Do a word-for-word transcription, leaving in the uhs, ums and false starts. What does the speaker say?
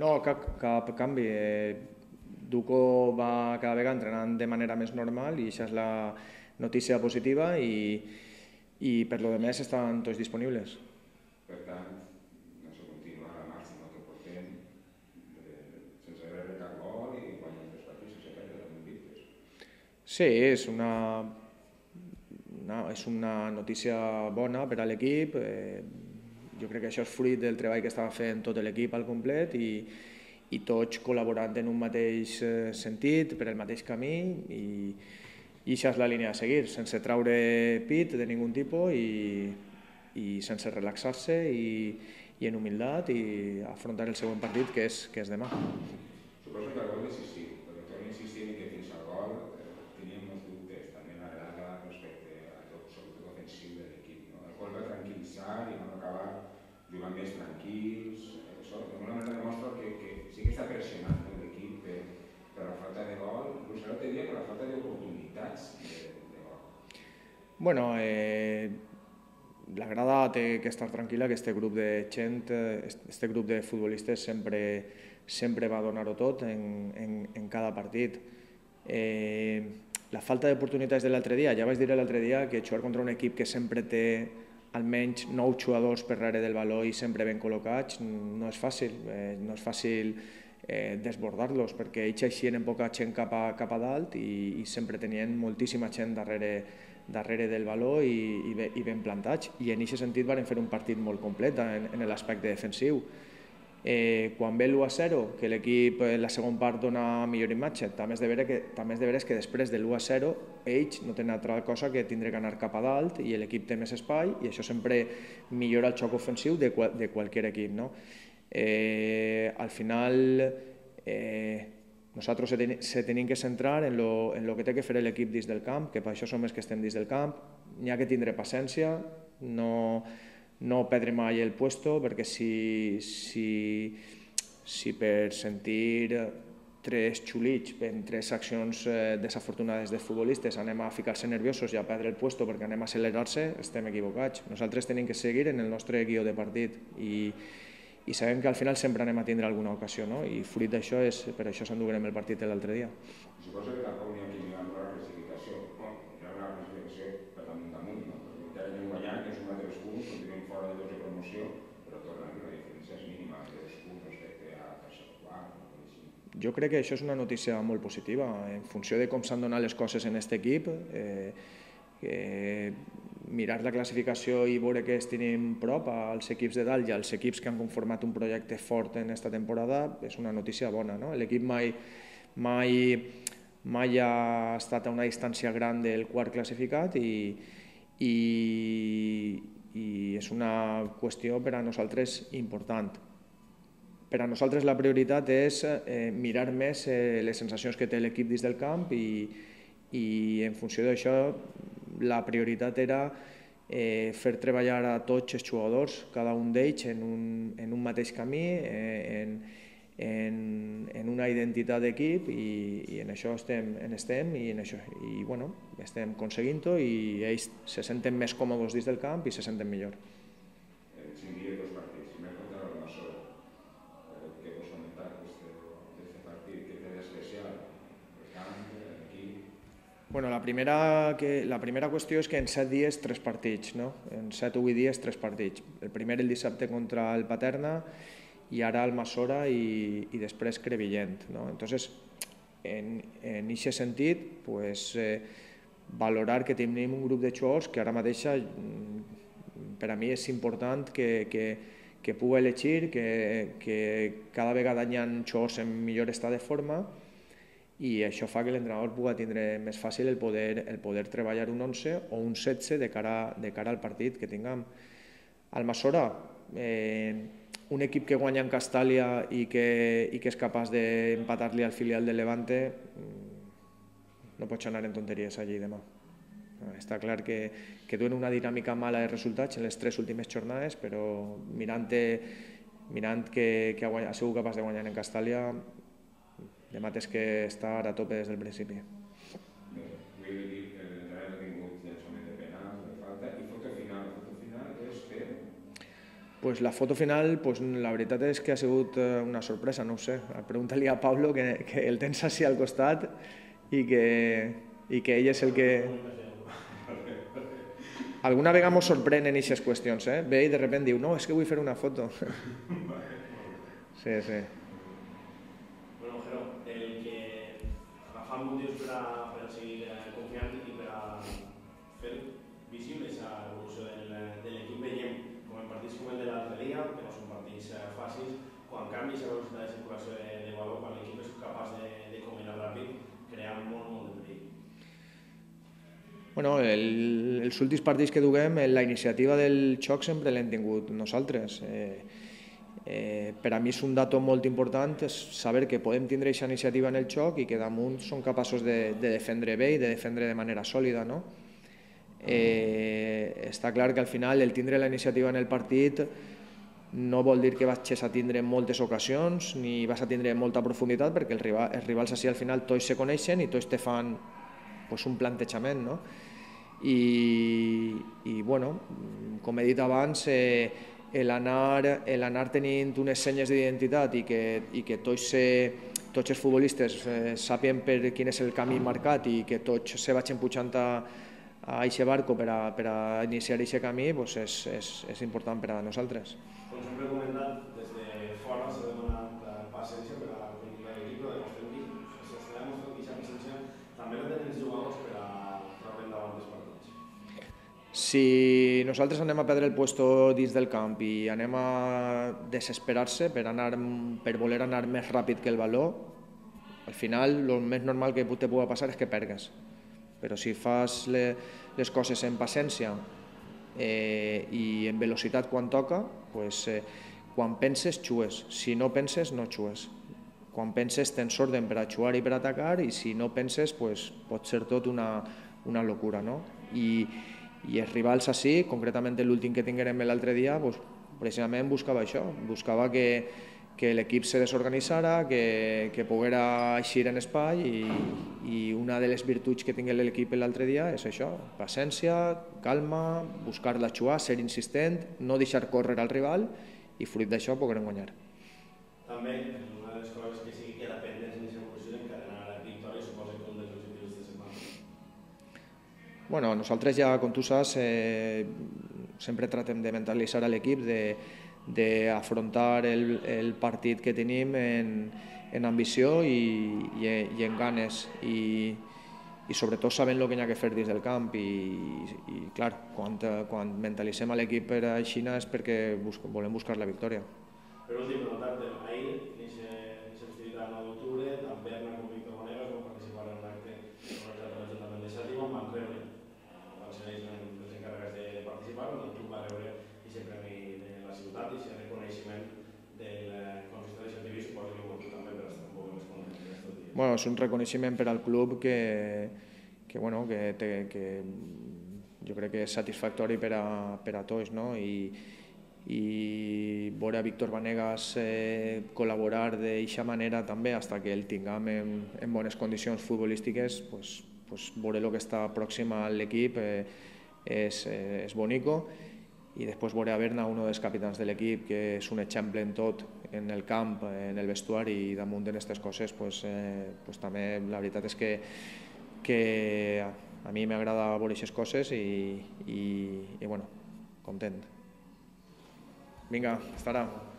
No, cap, cap canvi. Eh, Duco va cada vegada entrenant de manera més normal i això és la notícia positiva i, i per lo de més estan tots disponibles. Per tant, no se continua a la màxima que portem eh, sense rebre cap gol i guanyant tres partits sense perdre amb invictes. Sí, és una, una, és una notícia bona per a l'equip. Eh, jo crec que això és fruit del treball que estava fent tot l'equip al complet i, i tots col·laborant en un mateix sentit, per el mateix camí i, i això és la línia a seguir, sense traure pit de ningun tipus i, i sense relaxar-se i, i en humilitat i afrontar el següent partit que és, que és demà. Suposo que el gol decisiu, perquè torno a insistir en que fins al gol eh, teníem molts dubtes, també m'agrada respecte al joc, sobretot ofensiu de l'equip. No? El gol va tranquil·litzar i vam acabar jugant més tranquils. Això d'alguna manera demostra que, que sí que està pressionant no, l'equip per, per la falta de gol, inclús l'altre dia per la falta d'oportunitats de, de gol. Bueno, eh, la grada té que estar tranquil·la que este grup de gent, este grup de futbolistes sempre, sempre va donar-ho tot en, en, en cada partit. Eh, la falta d'oportunitats de l'altre dia, ja vaig dir l'altre dia que jugar contra un equip que sempre té almenys nou jugadors per darrere del valor i sempre ben col·locats no és fàcil, eh, no és fàcil eh, desbordar-los perquè ells eixien en poca gent cap a, cap a dalt i, i sempre tenien moltíssima gent darrere, darrere del valor i, i, i ben plantats i en aquest sentit van fer un partit molt complet en, en l'aspecte defensiu. Eh, quan ve l'u a zero, que l'equip en la segona part dona millor imatge, també és de veure que, també és de veure que després de l'u a zero ells no tenen altra cosa que tindre que anar cap a dalt i l'equip té més espai i això sempre millora el xoc ofensiu de, de qualsevol equip. No? Eh, al final eh, nosaltres se, ten, se tenim que centrar en lo, en lo que té que fer l'equip dins del camp, que per això som els que estem dins del camp, n'hi ha que tindre paciència, no no perdre mai el puesto, perquè si, si, si per sentir tres xulits en tres accions eh, desafortunades dels futbolistes anem a ficar-se nerviosos i a perdre el puesto perquè anem a accelerar-se, estem equivocats. Nosaltres tenim que seguir en el nostre guió de partit i, i sabem que al final sempre anem a tindre alguna ocasió, no? I fruit d'això és per això s'enduguem el partit de l'altre dia. Suposo que tampoc n'hi ha qui mirant per la classificació, no? Hi ha una classificació per damunt damunt, no? Perquè encara anem guanyant, que és un altre punts, continuem fora de tots de promoció, però tornant la diferència és mínima de dos punts respecte a tercer o quart, no? Jo crec que això és una notícia molt positiva. En funció de com s'han donat les coses en aquest equip, eh, eh, mirar la classificació i veure que es tenim prop als equips de dalt i als equips que han conformat un projecte fort en aquesta temporada és una notícia bona. No? L'equip mai, mai, mai ha estat a una distància gran del quart classificat i, i, i és una qüestió per a nosaltres important. Per a nosaltres la prioritat és eh, mirar més eh, les sensacions que té l'equip dins del camp i, i en funció d'això la prioritat era eh, fer treballar a tots els jugadors, cada un d'ells en, un, en un mateix camí, eh, en, en, en una identitat d'equip i, i en això estem, en estem i, en això, i bueno, estem aconseguint-ho i ells se senten més còmodes dins del camp i se senten millor. Cinc dies, dos partits. Primer contra el Almassora. Què pots comentar d'aquest partit? Què té d'especial? El camp, l'equip? Bueno, la primera, que, la primera qüestió és que en set dies tres partits, no? En set o vuit dies tres partits. El primer el dissabte contra el Paterna i ara el Almassora i, i després Crevillent. No? Entonces, en aquest sentit, pues, eh, valorar que tenim un grup de jugadors que ara mateix per a mi és important que, que, que pugui elegir, que, que cada vegada hi ha jugadors en millor estat de forma i això fa que l'entrenador pugui tindre més fàcil el poder, el poder treballar un onze o un setze de cara, de cara al partit que tinguem. Almassora, eh, un equip que guanya en Castàlia i que, i que és capaç d'empatar-li al filial del Levante, no pots anar en tonteries allí demà. Està clar que, que duen una dinàmica mala de resultats en les tres últimes jornades, però mirant, mirant que, que ha sigut capaç de guanyar en Castàlia, demà tens que estar a tope des del principi. Bé, vull dir que l'entrenador ha tingut llançament de penals, de falta, i foto final. La foto final és per... Pues la foto final, pues la veritat és que ha sigut una sorpresa, no ho sé. Pregunta-li a Pablo, que, que el tens així al costat i que, i que ell és el que... Alguna vegada mos sorprenen aquestes qüestions, eh? Ve i de repente diu, no, és que vull fer una foto. Sí, sí. Bueno, Jero, el que agafant motius per a, per a seguir confiant i per a fer visible aquesta evolució del, de l'equip, veiem com en partits com el de l'altre dia, que no són partits fàcils, quan canvis la velocitat de circulació de, de valor, quan l'equip és capaç de, de combinar ràpid, crea molt, molt de perill. Bueno, el, els últims partits que duguem, la iniciativa del xoc sempre l'hem tingut nosaltres. Eh, eh, per a mi és un dato molt important és saber que podem tindre aquesta iniciativa en el xoc i que damunt som capaços de, de defendre bé i de defendre de manera sòlida, no? Eh, està clar que al final el tindre la iniciativa en el partit no vol dir que vaig a tindre moltes ocasions ni vas a tindre molta profunditat, perquè el rival, els rivals així al final tots se coneixen i tots te fan pues, un plantejament, no? I, i bueno, com he dit abans, eh, l'anar l'anar tenint unes senyes d'identitat i que, i que tots, eh, tots els futbolistes eh, sàpien per quin és el camí marcat i que tots se vagin pujant a a aquest barco per a, per a iniciar aquest camí, pues és, és, és important per a nosaltres. Com sempre he comentat, des de fora s'ha demanat paciència per a continuar l'equip, però demostrem que s'està demostrant que aquesta paciència també la tenen els jugadors per a treure endavant els partits. Si nosaltres anem a perdre el puesto dins del camp i anem a desesperar-se per, anar, per voler anar més ràpid que el valor, al final el més normal que te pugui passar és que pergues. Però si fas les coses en paciència eh, i en velocitat quan toca, pues, eh, quan penses, xues. Si no penses, no xues. Quan penses, tens ordre per a xuar i per a atacar, i si no penses, pues, pot ser tot una, una locura, no? I, i els rivals així, concretament l'últim que tinguérem l'altre dia, pues, precisament buscava això, buscava que que l'equip se desorganitzara, que, que poguera eixir en espai i, i una de les virtuts que tingué l'equip l'altre dia és això, paciència, calma, buscar la xuar, ser insistent, no deixar córrer al rival i fruit d'això poguerem guanyar. També, una de les coses que sí que queda pendent en aquesta evolució és encadenar la victòria i suposa que un dels objectius de setmana. Bueno, nosaltres ja, com tu saps, eh, sempre tratem de mentalitzar a l'equip de d'afrontar el, el partit que tenim en, en ambició i, i, i en ganes i, i sobretot sabent el que hi ha que fer dins del camp i, i clar, quan, quan mentalitzem a l'equip per a Xina és perquè bus, volem buscar la victòria. Per últim, preguntar-te, ahir, en aquesta festivitat nou d'octubre, tant Berna com Víctor Vanegas van participar en un acte organitzat per l'Ajuntament de Xàtiva, van rebre, van ser ells els encarregats de participar, on tu vas rebre aquest premi de la ciutat i aquest reconeixement del consistori de Xàtiva i suposo que tu també per estar un poc més content aquests dies. Bueno, és un reconeixement per al club que, que, bueno, que, te, que jo crec que és satisfactori per a, per a tots, no? I, i veure a Víctor Vanegas eh, col·laborar d'aquesta manera també fins que el tinguem en, en bones condicions futbolístiques, pues, pues, veure el que està pròxim a l'equip eh, és, eh, és bonico. I després veure a Berna, un dels capitans de l'equip, que és un exemple en tot, en el camp, en el vestuari i damunt d'aquestes coses, pues, eh, pues també la veritat és que, que a mi m'agrada veure aquestes coses i, i, i bueno, content. Vinga, hasta ara.